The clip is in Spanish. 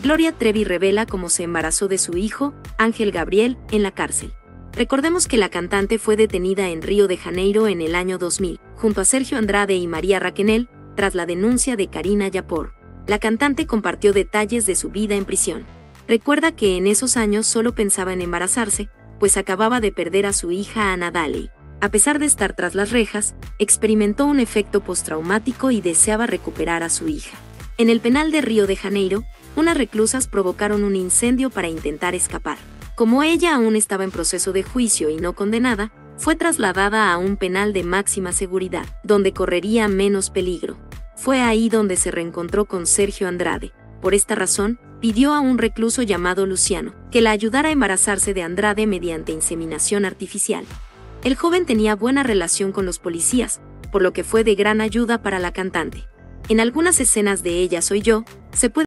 Gloria Trevi revela cómo se embarazó de su hijo, Ángel Gabriel, en la cárcel. Recordemos que la cantante fue detenida en Río de Janeiro en el año 2000, junto a Sergio Andrade y María Raquenel, tras la denuncia de Karina Yapor. La cantante compartió detalles de su vida en prisión. Recuerda que en esos años solo pensaba en embarazarse, pues acababa de perder a su hija Ana Daley. A pesar de estar tras las rejas, experimentó un efecto postraumático y deseaba recuperar a su hija. En el penal de Río de Janeiro, unas reclusas provocaron un incendio para intentar escapar. Como ella aún estaba en proceso de juicio y no condenada, fue trasladada a un penal de máxima seguridad, donde correría menos peligro. Fue ahí donde se reencontró con Sergio Andrade. Por esta razón, pidió a un recluso llamado Luciano que la ayudara a embarazarse de Andrade mediante inseminación artificial. El joven tenía buena relación con los policías, por lo que fue de gran ayuda para la cantante. En algunas escenas de Ella soy yo, se puede